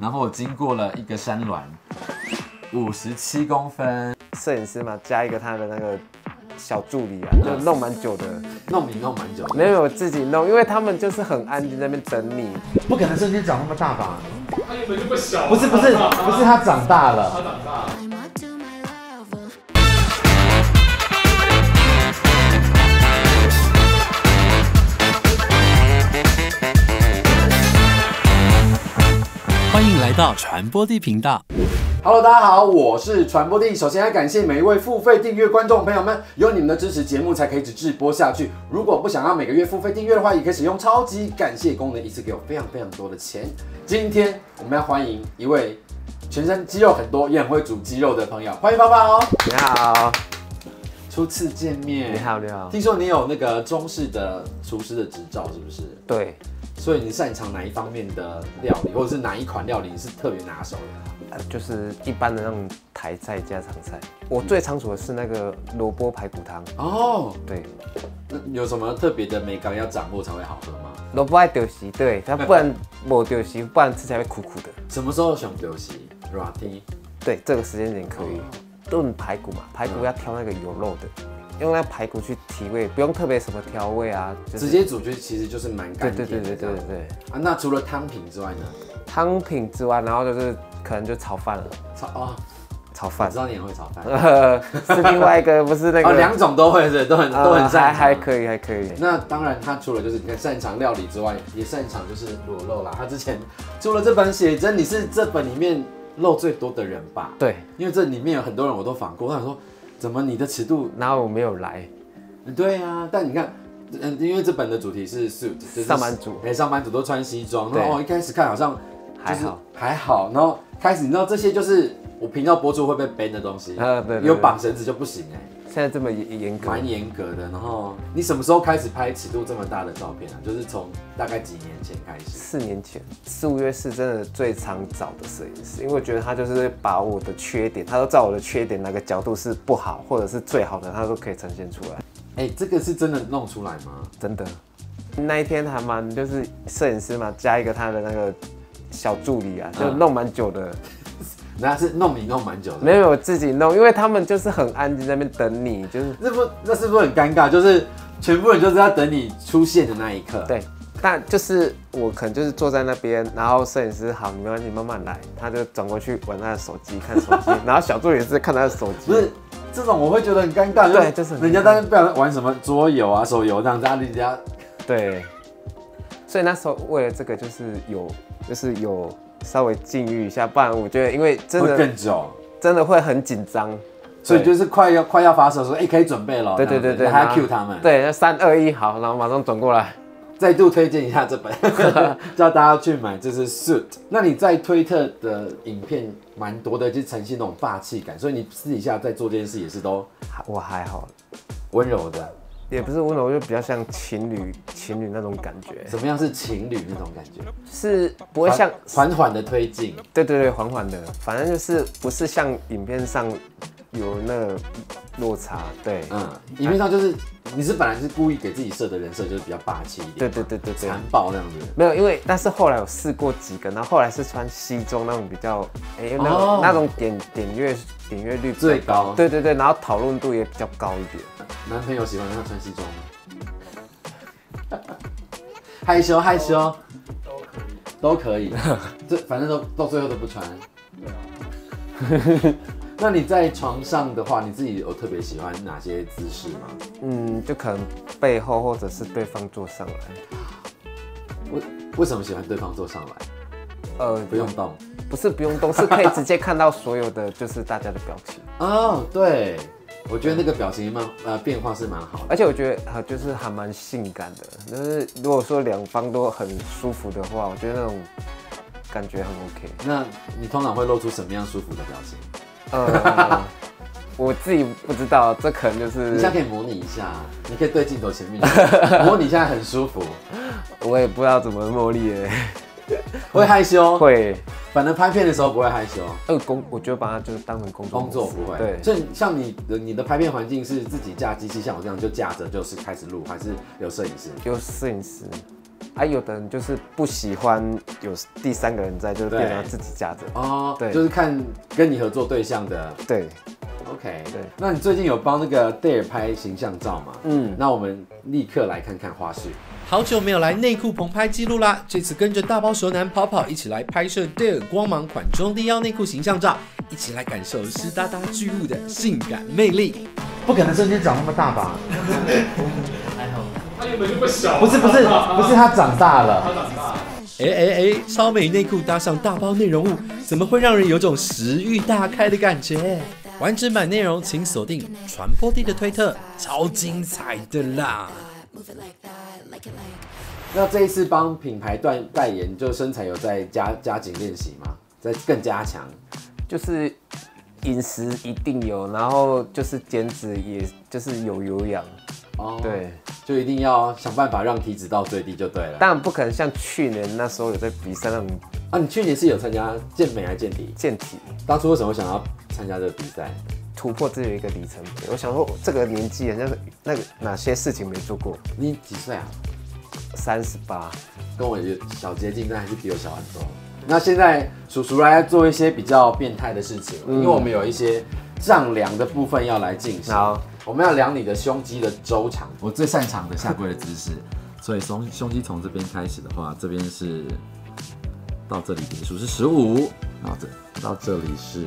然后我经过了一个山峦，57公分。 摄影师嘛，加一个他的那个小助理啊，就弄蛮久的。 弄蛮久的。 没有自己弄，因为他们就是很安静在那边等你。 不可能瞬间长那么大吧？ 他原本就不小。 不是他长大了。 他长大了。 欢迎来到传播地频道。 Hello， 大家好，我是传播帝。首先要感谢每一位付费订阅观众朋友们，有你们的支持，节目才可以一直直播下去。如果不想要每个月付费订阅的话，也可以使用超级感谢功能，一次给我非常多的钱。今天我们要欢迎一位全身肌肉很多，也很会煮鸡肉的朋友，欢迎宝宝。 你好， 初次见面。 你好，你好。 听说你有那个中式的厨师的执照，是不是？ 对。 所以你擅长哪一方面的料理，或者是哪一款料理你是特别拿手的？ 就是一般的那种台菜、家常菜。我最常煮的是那个萝卜排骨汤。哦，对。 那有什么特别的美感要掌握才会好喝吗？ 萝卜爱丢席，对，它不然没丢席，不然吃起来会苦苦的。 什么时候想丢席？软天？ 对，这个时间点可以。炖排骨嘛，排骨要挑那个有肉的。用那排骨去提味，不用特别什么调味啊， 直接煮就其实就是蛮干甜的。对啊，那除了汤品之外呢？ 汤品之外，然后就是可能就炒饭了。炒饭。我知道你也会炒饭。 是另外一个，不是那个。 两种都会是，都很擅长。 还可以。 那当然，他除了就是你看擅长料理之外，也擅长就是裸露啦。他之前出了这本写真，你是这本里面露最多的人吧？ 对， 因为这里面有很多人我都访过，我想说。怎么你的尺度？ 然后我没有来。 对啊，但你看，因为这本的主题是 suit， 就是上班族， 上班族都穿西装。然后一开始看好像还好，然后开始你知道这些就是我频道播出会被 ban 的东西， 对， 有绑绳子就不行哎。 现在这么严格， 蛮严格的。然后你什么时候开始拍尺度这么大的照片啊？就是从大概几年前开始 ？4年前，4、5月是真的最常找的摄影师，因为我觉得他就是把我的缺点，他都照我的缺点哪个角度是不好，或者是最好的，他都可以呈现出来。 这个是真的弄出来吗？ 真的。那一天还蛮就是摄影师嘛，加一个他的那个小助理啊，就弄蛮久的。 那是弄蛮久的， 没有自己弄，因为他们就是很安静在那边等你，就是那是不是很尴尬？就是全部人就是在等你出现的那一刻。 对，但就是我可能就是坐在那边，然后摄影师好，你没关系，慢慢来，他就转过去玩他的手机，看手机，然后小助理是看他的手机。 不是这种我会觉得很尴尬， 对，就是人家在那边玩什么桌游啊、手游这样子，人家对，所以那时候为了这个就是有。稍微禁欲一下，不然我觉得，因为真的会更久， 真的会很紧张， 所以就是快要发射的时候，可以准备了。 对， 还要 cue 他们。 对，那3、2、1，好，然后马上转过来。 再度推荐一下这本，叫大家去买，这是 Suit。那你在推特的影片蛮多的，就呈现那种霸气感，所以你私底下在做这件事也是都， 我还好， 温柔的。 也不是温柔，就比较像情侣那种感觉。 什么样是情侣那种感觉？ 是不会像缓的推进。 对，缓的，反正就是不是像影片上有那个落差。对， 影片上就是你是本来是故意给自己设的人设就是比较霸气一点。 对， 残暴那样子。 没有，因为但是后来有试过几个，然后后来是穿西装那种比较，那种点阅率最高。 对，然后讨论度也比较高一点。 男朋友喜欢他穿西装吗？害羞，都可以，这反正都到最后都不穿。对啊。那你在床上的话，你自己有特别喜欢哪些姿势吗？ 就可能背后或者是对方坐上来。 为什么喜欢对方坐上来？不用动。 不是不用动，是可以直接看到所有的就是大家的表情。 哦，对。我觉得那个表情变化是蛮好的， 而且我觉得就是还蛮性感的。就是如果说两方都很舒服的话，我觉得那种感觉很 OK。 那你通常会露出什么样舒服的表情？ 我自己不知道，这可能就是你现在可以模拟一下，你可以对镜头前面模拟，现在很舒服。 我也不知道怎么模拟耶。 会害羞？ 会。 反正拍片的时候不会害羞。 我觉得把它就是当成工作不会。 对。 所以像你的拍片环境是自己架机器，像我这样就架着就是开始录，还是有摄影师？ 有摄影师。 啊，有的人就是不喜欢有第3个人在，就是变成他自己架着。 哦， 对， 就是看跟你合作对象的。 对 ，OK， 对。 那你最近有帮那个 Dare 拍形象照吗？那我们立刻来看看花絮。 好久没有来内裤棚拍记录啦，这次跟着大包熟男跑跑一起来拍摄 Dare 光芒款中低腰内裤形象照，一起来感受湿哒哒巨物的性感魅力。 不可能瞬间长那么大吧？ 还好，他原本就不小。 不是，他长大了。 他长大了。 超美内裤搭上大包内容物，怎么会让人有种食欲大开的感觉？完整版内容请锁定传播地的推特，超精彩的啦！ 那这一次帮品牌代言，就身材有在加紧练习吗？在更加强？ 就是饮食一定有，然后就是减脂，也就是有氧。 哦， 对， 就一定要想办法让体脂到最低就对了。 当然不可能像去年那时候有在比赛那种。 啊，你去年是有参加健美还是健体？ 健体。 当初为什么想要参加这个比赛？ 突破自己的一个里程碑。我想说，这个年纪好像是那个哪些事情没做过？ 你几岁啊 ？38， 跟我小接近，但还是比我小很多。那现在叔叔来做一些比较变态的事情，因为我们有一些丈量的部分要来进行。 好， 我们要量你的胸肌的周长，我最擅长的下跪的姿势。所以胸肌从这边开始的话，这边是到这里结束是15，然后到这里是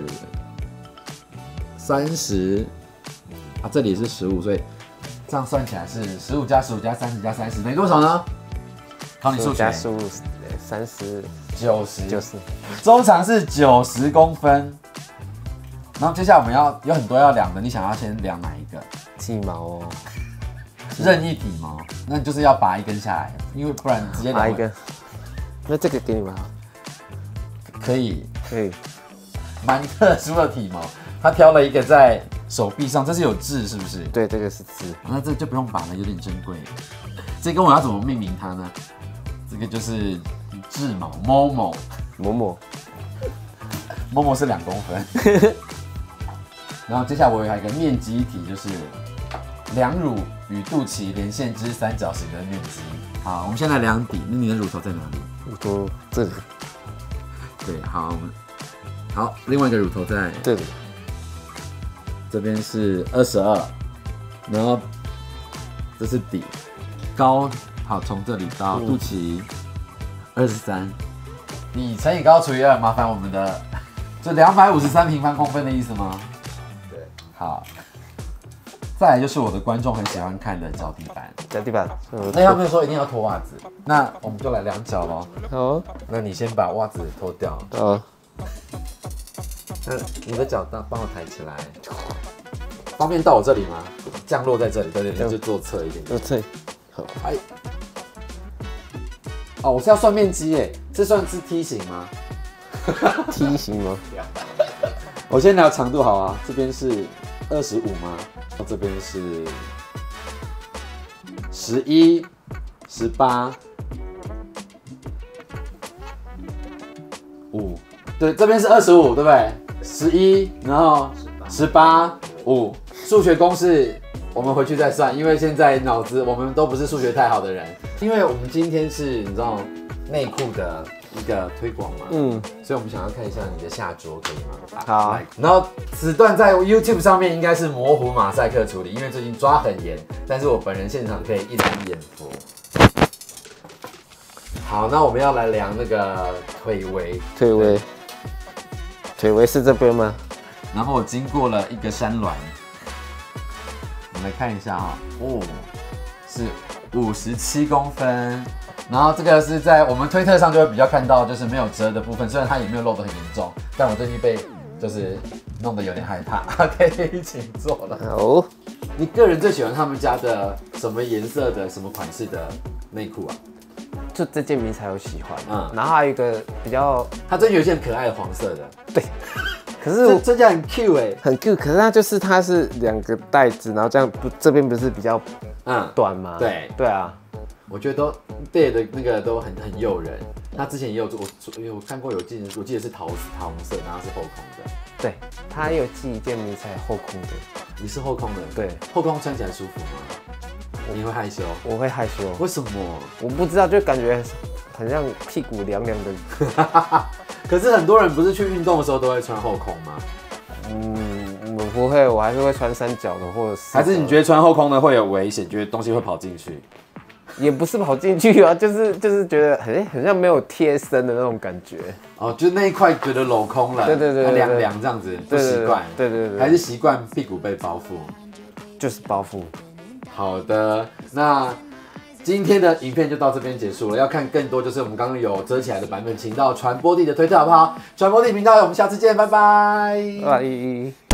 30，啊，这里是15，所以这样算起来是15加15加30加30等于多少呢？考你数学。 加15 30 90，周长是90公分。然后接下来我们有很多要量的，你想要先量哪一个？ 鸡毛哦， 任意体毛，那你就是要拔一根下来，因为不然直接拔一根。那这个给你们好， 可以，蛮特殊的体毛，他挑了一个在手臂上，这是有痣是不是？ 对，这个是痣。 那这就不用拔了，有点珍贵。这跟我要怎么命名它呢？这个就是痣毛，Momo是2公分。然后接下来我有一个面积体，就是两乳与肚脐连线之三角形的面积。好，我们先来量底。那你的乳头在哪里？ 乳头这里。 对，好，好，另外一个乳头在这里。 这边是22，然后这是底，高，好，从这里到肚脐23，底乘以高除以2，麻烦我们的就253平方公分的意思吗？ 对， 好，再来就是我的观众很喜欢看的脚底板，那他们说一定要脱袜子，那我们就来量脚咯。 好， 那你先把袜子脱掉。 好， 那你的脚帮我抬起来，方便到我这里吗？降落在这里，对，就做侧一点。 做侧，好， 哎，哦，我是要算面积耶，这算是梯形吗？ 梯形吗？ 我先量长度好啊，这边是25吗？这边是11、18、5，对，这边是25，对不对？11，然后18、5，数学公式我们回去再算，因为现在脑子我们都不是数学太好的人，因为我们今天是你知道内裤的一个推广嘛，所以我们想要看一下你的下着可以吗？ 好， 然后此段在 YouTube 上面应该是模糊马赛克处理，因为最近抓很严，但是我本人现场可以一览眼福。好，那我们要来量那个腿围， 腿围是这边吗？ 然后我经过了一个山峦，我们来看一下哈，哦，是57公分。然后这个是在我们推特上就会比较看到，就是没有折的部分，虽然它也没有露得很严重，但我最近被就是弄得有点害怕，可以请坐了。 好， 你个人最喜欢他们家的什么颜色的、什么款式的内裤啊？ 就这件迷彩我喜欢，然后还有一个比较， 它真有一件可爱的黄色的， 对，可是这件很 Q 哎， 很 Q， 可是它是2个带子，然后这样这边不是比较短吗？对啊。 我觉得都对的那个都很诱人。他之前也有我看过有件，我记得是桃红色，然后是后空的。 对，他有寄一件迷彩后空的。 你是后空的？ 对， 后空穿起来舒服吗？ 你会害羞？ 我会害羞， 为什么？ 我不知道，就感觉很像屁股凉凉的。 可是很多人不是去运动的时候都会穿后空吗？ 我不会，我还是会穿三角的，或者是还是你觉得穿后空的会有危险，觉得东西会跑进去？ 也不是跑进去啊，就是觉得很像没有贴身的那种感觉。 哦，就那一块觉得镂空了， 对， 凉凉这样子，不习惯。 对， 还是习惯屁股被包覆， 就是包覆。 好的，那今天的影片就到这边结束了。要看更多，就是我们刚刚有遮起来的版本，请到传播帝的推特好不好？传播帝频道，我们下次见，拜拜。 拜。